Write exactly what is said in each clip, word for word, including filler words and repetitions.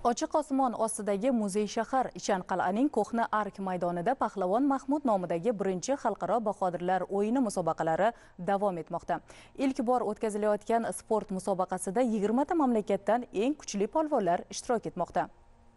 Ochiq osmon ostidagi muzey shahar Ichanqal'aning Ko'hna Ark maydonida Pahlavon Mahmud nomidagi birinchi xalqaro bahodirlar o'yini musobaqalari davom etmoqda. Ilk bor o'tkazilayotgan sport musobaqasida yigirma ta mamlakatdan eng kuchli polvonlar ishtirok etmoqda.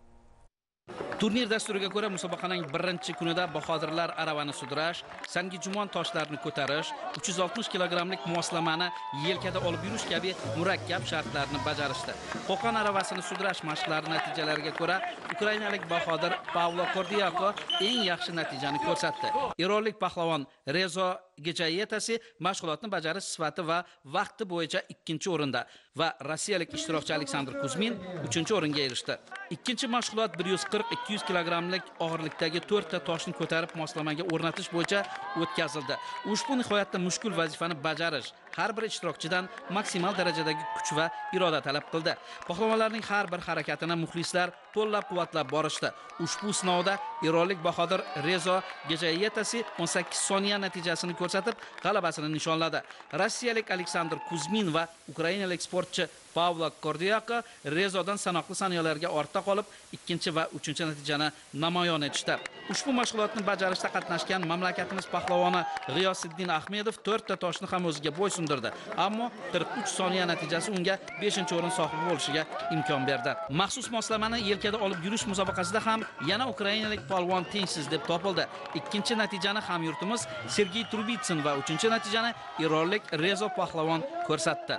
Turnir dasturiga ko'ra musobaqaning birinchi kunida bahodirlar aravani sudirash, sangijumon toshlarni ko'tarish, uch yuz oltmish kilogrammlik moslamani yelkada olib yurish kabi murakkab shartlarni bajarishdi. Qo'qon aravasini sudirash mashqlari natijalariga ko'ra ukrainalik bahodir Pavlo Kordiako eng yaxshi natijani ko'rsatdi. Eronlik pahlavon Rezo Gechayetasi mashg'ulotni bajarish sifati va vaqti bo'yicha ikkinchi o'rinda va rossiyalik ishtirokchi Aleksandr Kuzmin uchinchi o'ringa erishdi. Ikkinchi mashg'ulot bir yuz qirq ikki yuz kilogrammlik og'irlikdagi to'rtta toshni ko'tarib moslamaga o'rnatish bo'yicha o'tkazildi. Ushbu nihoyatda mushkul vazifani bajarish har bir ishtirokchidan maksimal darajadagi kuch va iroda talab qildi. Pahlavonlarning har bir harakatini muxlislar qo'llab-quvvatlab borishdi. Ushbu sinovda eronlik bahodir Rezo Gechayetasi o'n sakkiz soniya natijasini ko'rsatib, g'alabasini nishonladi. Rossiyalik Aleksandr Kuzmin va ukrainalik sportchi Pavlo Kordiako Rezodan sanoqli soniyalarga ortda qolib, ikkinchi va uchinchi natijani namoyon etishdi. Ushbu mashg'ulotni bajarishda qatnashgan mamlakatimiz pahlavoni G'iyosiddin Ahmedov to'rtta toshni ham o'ziga bo'ysundirdi, ammo qirq uch soniya natijasi unga beshinchi o'rin sohibi bo'lishiga imkon berdi. Maxsus moslamani yelkada olib yurish musobaqasida ham yana ukrainalik polvon tengsiz deb topildi. Ikkinchi natijani hamyurtimiz Sergey Trubitsin va uchinchi natijani eronlik Rezo pahlavon ko'rsatdi.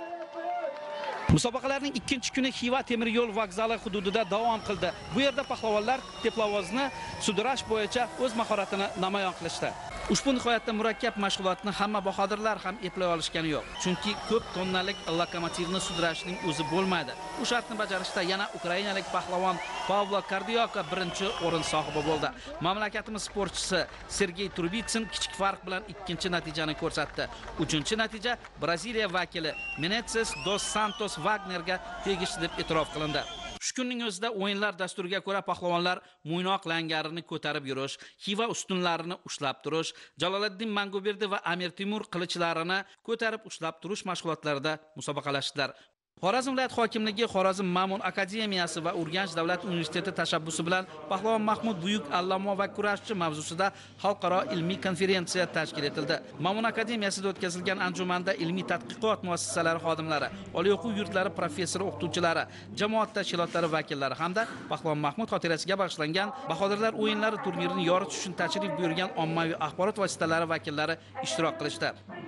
Musobaqalarning ikkinchi kuni Xiva temir yo'l vokzali hududida davom qildi. Bu yerda pahlavonlar teplovozni sudirash bo'yicha o'z mahoratini namoyon qilishdi. Ushbu nihoyatda murakkab mashg'ulotni hamma bahodirlar ham eplay olishgani yo'q. Chunki ko'p tonnalik lokomotivni sudirashning o'zi bo'lmaydi. Bu shartni bajarishda yana ukrainalik pahlavon Pavlo Kordiako birinchi o'rin sohibi bo'ldi. Mamlakatimiz sportchisi Sergey Trubitsin kichik farq bilan ikkinchi natijani ko'rsatdi. Uchinchi natija Braziliya vakili Menezes dos Santos Wagnerga tegishli deb e'tirof qilindi. Shu kunning o'zida o'yinlar dasturiga ko'ra pahlavonlar Mo'ynoq langarini ko'tarib yurish, Xiva ustunlarini ushlab turish, Jaloliddin Manguberdi va Amir Temur qilichlarini ko'tarib ushlab turish mashg'ulotlarida musobaqalashdilar. Xorazm viloyat hokimligi, Xorazm Ma'mun akademiyasi va Urganch davlat universiteti tashabbusi bilan Pahlavon Mahmud buyuk allamo va kurashchi mavzusida xalqaro ilmiy konferensiya tashkil etildi. Ma'mun akademiyasida o'tkazilgan anjumanda ilmiy tadqiqot muassasalari xodimlari, oliy o'quv yurtlari professor o'qituvchilari, jamoat tashkilotlari vakillari hamda Pahlavon Mahmud xotirasiga bag'ishlangan Bahodirlar o'yinlari turnirini yoritish uchun tashrif buyurgan ommaviy axborot vositalari vakillari ishtirok qilishdi.